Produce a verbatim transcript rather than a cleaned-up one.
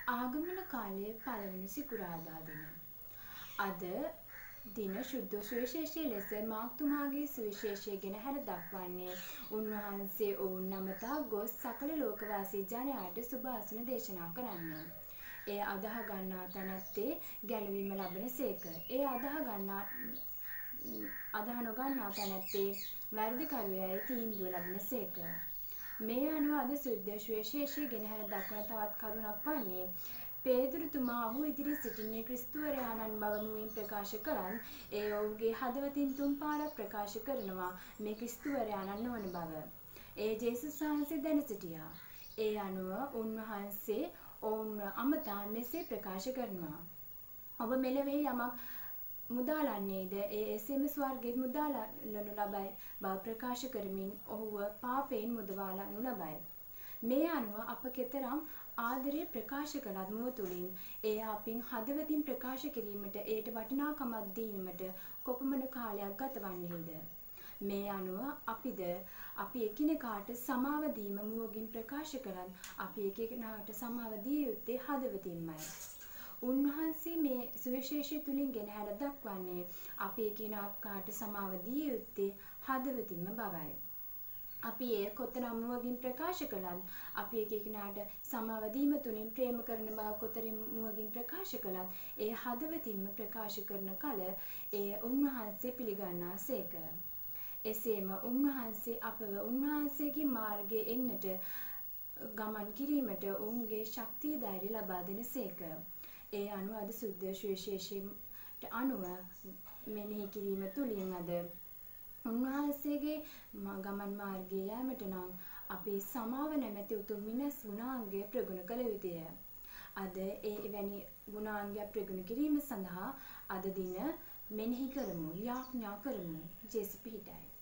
ආගමන කාලයේ පළවෙනි සිකුරාදා දින. අද දින ශුද්ධ සුවිශේෂී ලෙස මාක්තුමාගේ සුවිශේෂය ගැන හැර දක්වන්නේ උන්වහන්සේ ඔවුන් නමතා ගොස් සකල ලෝකවාසී ජනයාට සුභාසන දේශනා කරන්න. ඒ අදහ ගන්නා තැනැත්තේ ගැලවීම ලබන සේක. ඒ අදහ ගන්නා අදහ නොගන්නා තැනැත්තේ වැරදිකරුවයයි තීන්දුව ලබන සේක. මේ අනුව අද සුද්ධ සුවිශේෂය ගෙන හැර දක්වන තවත් කරුණක් වන්නේ පේදුරුතුමා ඔහු ඉදිරි සිටින්නේ ක්‍රිස්තුවරයාණන් බව මුවින් ප්‍රකාශ කළත් ඒ ඔහුගේ හදවතින් තුන් පාරක් ප්‍රකාශ කරනවා මේ ක්‍රිස්තුවරයාණන් නොවන බව. ඒ ජේසුස් වහන්සේ දැන සිටියා. ඒ අනුව උන්වහන්සේ ඔවුන්ව අමතා මෙසේ ප්‍රකාශ කරනවා. ඔබ මෙලොවෙහි යමක් මුදාලන්නේද ඒ එසේම ස්වර්ගයෙන් මුදාලනු ලබයි බව ප්‍රකාශ කරමින් ඔහුව පාපයෙන් මුදවාලනු ලබයි. මේ අනුව අප කෙතරම් ආදරේ ප්‍රකාශ කළත් මුව තුළින් ඒ අපින් හදවතින් ප්‍රකාශ කිරීමට ඒට වටිනාකමක් දීමට කොපමණ කාලයක් ගතවන්නේද? මේ අනුව අපිද අපි එකිනෙකාට සමාව දීම මුවගින් ප්‍රකාශ කළත් අපි එකිනෙකාට සමාව දිය යුත්තේ හදවතින්මයි. උන්වහන්සේ මේ සුවිශේෂය තුලින් ගෙන හැර දක්වන්නේ අපි එකිනෙකාට සමාව දිය යුත්තේ හදවතින්ම බවයි. අපි ඒ කොතරම් මුවගින් ප්‍රකාශ කළත් අපි එකිනෙකාට සමාව දීම තුලින් ප්‍රේම කරන බව කොතරම් මුවගින් ප්‍රකාශ කළත් ඒ හදවතින්ම ප්‍රකාශ කරන කල ඒ උන්වහන්සේ පිළිගන්නා සේක. එසේම උන්වහන්සේ අපව උන්වහන්සේගේ මාර්ගයේ එන්නට ගමන් කිරීමට ඔවුන්ගේ ශක්තිය ධෛර්ය ලබා දෙන සේක. ඒ අනුව අද සුද්ධ සුවිශේෂයට අනුව මෙනෙහි කිරීම තුළින් අද උන්වහන්සේගේ ගමන් මාර්ගයේ යෑමට නම් අපේ සමාව නැමැති උතුම් මිනිස් ගුණාංගය ප්‍රගුණ කළ යුතුය. අද ඒ එවැනි ගුණාංගය ප්‍රගුණ කිරීම සඳහා අද දින මෙනෙහි කරමු, යාඥා කරමු. ජේසු පිහිටයි.